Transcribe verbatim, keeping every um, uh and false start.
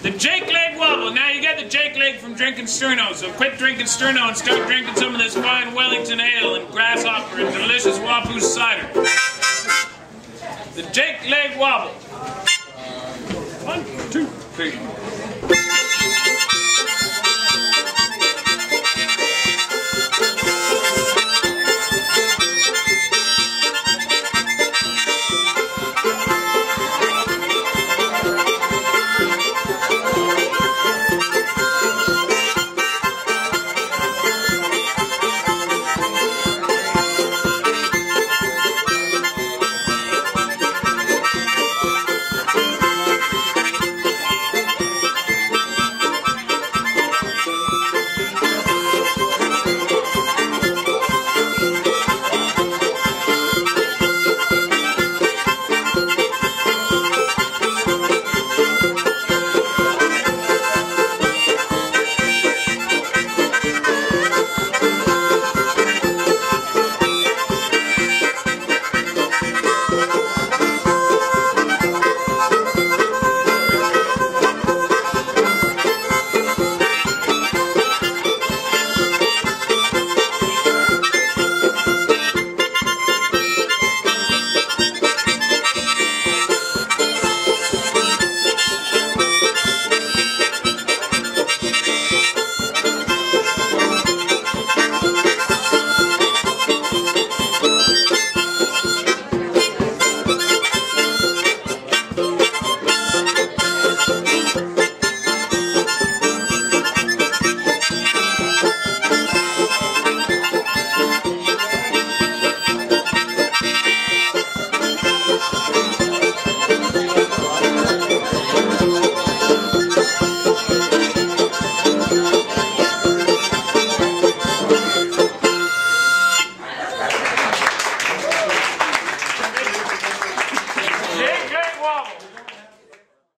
The Jake Leg Wobble. Now you get the Jake Leg from drinking Sterno, so quit drinking Sterno and start drinking some of this fine Wellington Ale and Grasshopper and delicious Wapoose cider. The Jake Leg Wobble. One, two, three.